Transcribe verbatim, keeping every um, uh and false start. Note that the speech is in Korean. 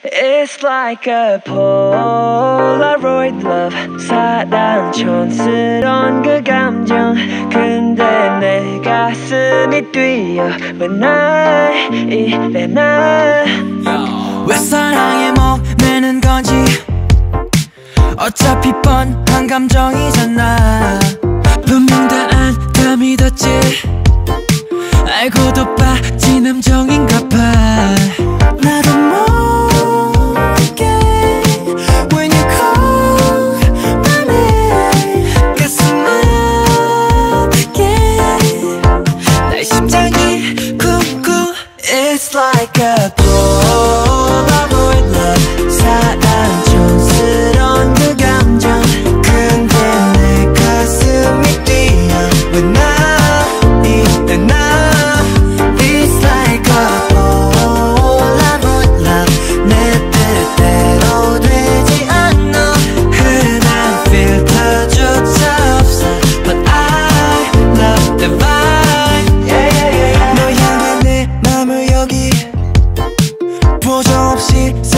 It's like a Polaroid love. 사랑 촌스러운 그 감정. 근데 내 가슴이 뛰어. 왜 날 이래 나. 왜 사랑에 목매는 건지. 어차피 뻔한 감정이잖아. 분명 다 안 다 믿었지. 알고도 빠진 함정인가 봐. 나도 모르게 When you call my name 가슴 아프게 날 심장이 쿵쿵. It's like a Polaroid love. 사랑 촌스러운 그 감정. 근데 내 가슴이 뛰어. 왜 나 이래 나. It's like a Polaroid love. 내 뜻대로 되지 않아. 흔한 필터조차 없어. But I love the vibe. Yeah, yeah, yeah. 너 향한 내 맘을 여기 보조 없이